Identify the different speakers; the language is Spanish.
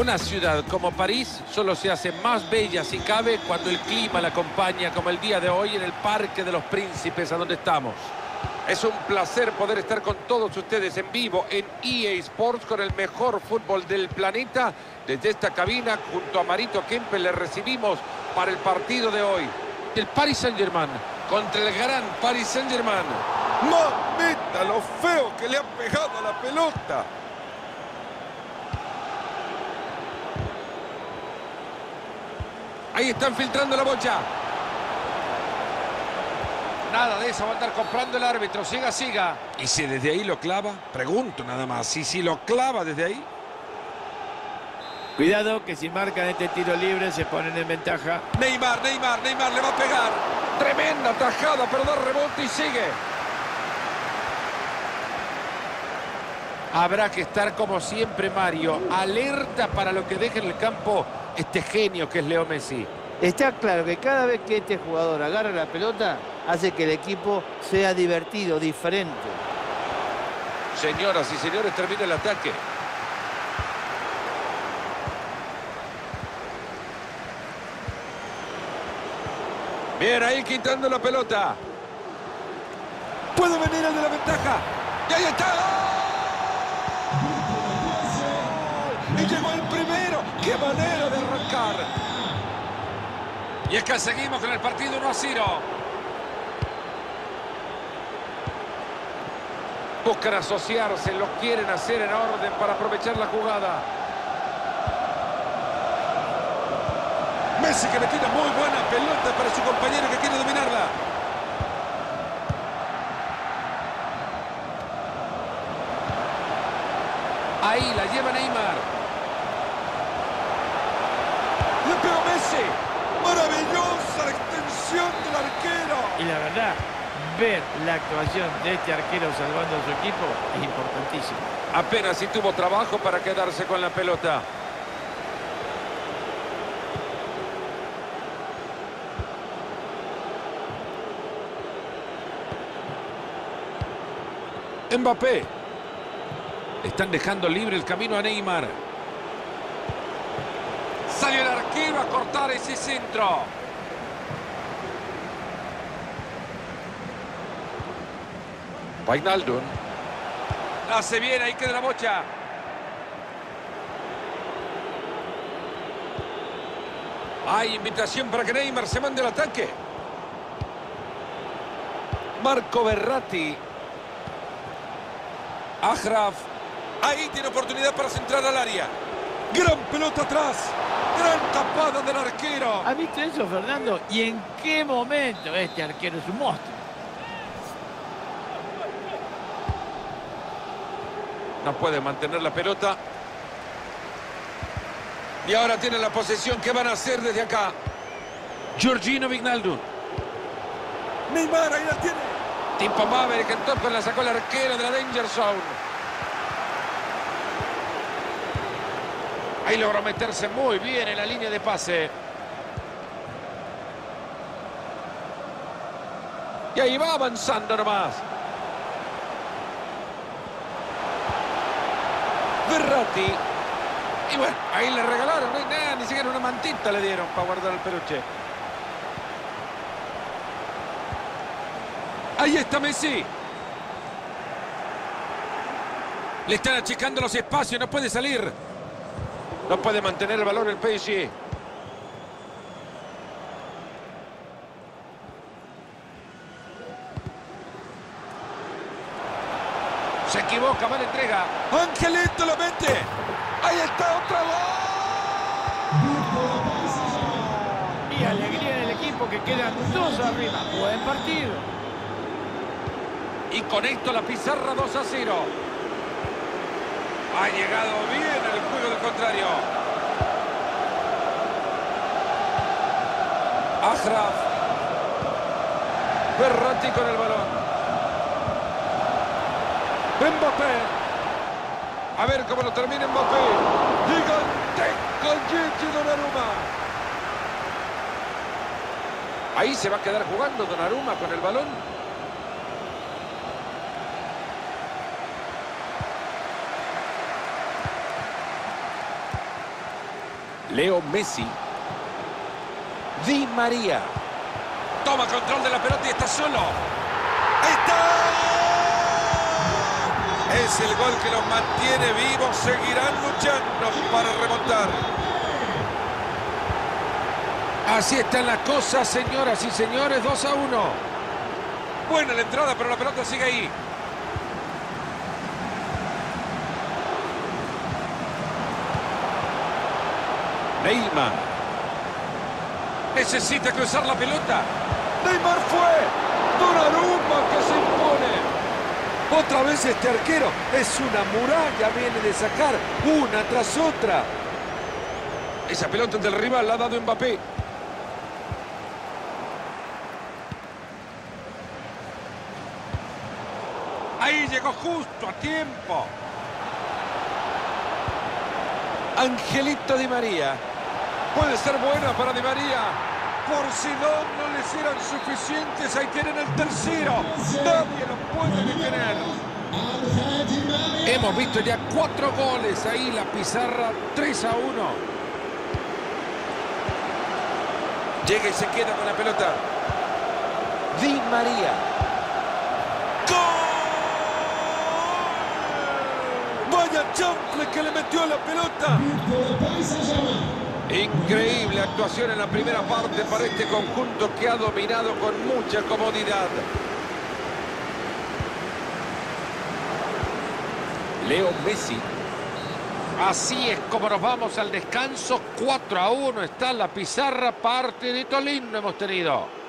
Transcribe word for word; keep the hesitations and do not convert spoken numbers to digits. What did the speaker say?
Speaker 1: Una ciudad como París solo se hace más bella, si cabe, cuando el clima la acompaña, como el día de hoy en el Parque de los Príncipes, a donde estamos. Es un placer poder estar con todos ustedes en vivo en E A Sports con el mejor fútbol del planeta. Desde esta cabina, junto a Marito Kempes, le recibimos para el partido de hoy. El Paris Saint-Germain contra el gran Paris Saint-Germain.
Speaker 2: ¡Mamita, lo feo que le han pegado a la pelota!
Speaker 1: Ahí están filtrando la bocha. Nada de eso va a andar comprando el árbitro. Siga, siga. ¿Y si desde ahí lo clava? Pregunto nada más. ¿Y si lo clava desde ahí?
Speaker 3: Cuidado que si marcan este tiro libre se ponen en ventaja.
Speaker 2: Neymar, Neymar, Neymar le va a pegar.
Speaker 1: Tremenda tajada, pero da rebote y sigue. Habrá que estar como siempre, Mario, alerta para lo que deje en el campo este genio que es Leo Messi.
Speaker 4: Está claro que cada vez que este jugador agarra la pelota, hace que el equipo sea divertido, diferente.
Speaker 1: Señoras y señores, termina el ataque. Bien, ahí quitando la pelota.
Speaker 2: Puede venir el de la ventaja. Y ahí está. Y llegó el primero. ¡Qué manera de arrancar!
Speaker 1: Y es que seguimos con el partido uno a cero. Buscan asociarse, lo quieren hacer en orden para aprovechar la jugada.
Speaker 2: Messi que metió una muy buena pelota para su compañero que quiere dominarla.
Speaker 1: Ahí la lleva Neymar.
Speaker 2: Le pegó Messi. Maravillosa la extensión del arquero.
Speaker 3: Y la verdad, ver la actuación de este arquero salvando a su equipo es importantísimo.
Speaker 1: Apenas si tuvo trabajo para quedarse con la pelota. Mbappé. Están dejando libre el camino a Neymar. Salió el arquero a cortar ese centro. Wijnaldum. Hace bien, ahí queda la bocha. Hay invitación para que Neymar se mande al ataque. Marco Verratti. Achraf.
Speaker 2: Ahí tiene oportunidad para centrar al área. Gran pelota atrás. Gran tapada del arquero.
Speaker 3: ¿Has visto eso, Fernando? ¿Y en qué momento este arquero es un monstruo?
Speaker 1: No puede mantener la pelota. Y ahora tiene la posesión. ¿Qué van a hacer desde acá? Georgino Wijnaldum.
Speaker 2: Neymar, ahí la tiene.
Speaker 1: Tipo Maverick, que entonces la sacó el arquero de la Danger Zone. Ahí logró meterse muy bien en la línea de pase. Y ahí va avanzando nomás. Verratti. Y bueno, ahí le regalaron, no hay nada, ni siquiera una mantita le dieron para guardar el peluche. Ahí está Messi. Le están achicando los espacios, no puede salir. No puede mantener el balón el P S G. Se equivoca, mala entrega.
Speaker 2: Angelito la mete. Ahí está otra vez.
Speaker 3: Y alegría del equipo que quedan dos arriba. Buen partido.
Speaker 1: Y con esto la pizarra dos a cero. Ha llegado bien al juego del contrario. Achraf. Verratti con el balón. Mbappé. A ver cómo lo termina Mbappé.
Speaker 2: Gigantesco Gigi Donnarumma.
Speaker 1: Ahí se va a quedar jugando Donnarumma con el balón. Leo Messi. Di María.
Speaker 2: Toma control de la pelota y está solo. ¡Ahí está! Es el gol que los mantiene vivos. Seguirán luchando para remontar.
Speaker 1: Así están las cosas, señoras y señores. dos a uno.
Speaker 2: Buena la entrada, pero la pelota sigue ahí.
Speaker 1: Neymar.
Speaker 2: Necesita cruzar la pelota. Neymar fue. Donnarumma que se impone. Otra vez este arquero. Es una muralla. Viene de sacar una tras otra.
Speaker 1: Esa pelota del rival la ha dado Mbappé.
Speaker 2: Ahí llegó justo a tiempo.
Speaker 1: Angelito Di María.
Speaker 2: Puede ser buena para Di María. Por si no, no les eran suficientes. Ahí tienen el tercero. Nadie lo puede detener.
Speaker 1: Hemos visto ya cuatro goles ahí. La pizarra tres a uno.
Speaker 2: Llega y se queda con la pelota.
Speaker 1: Di María.
Speaker 2: Vaya chanfle que le metió a la pelota.
Speaker 1: Increíble actuación en la primera parte para este conjunto que ha dominado con mucha comodidad. Leo Messi. Así es como nos vamos al descanso. cuatro a uno está en la pizarra. Partidito lindo hemos tenido.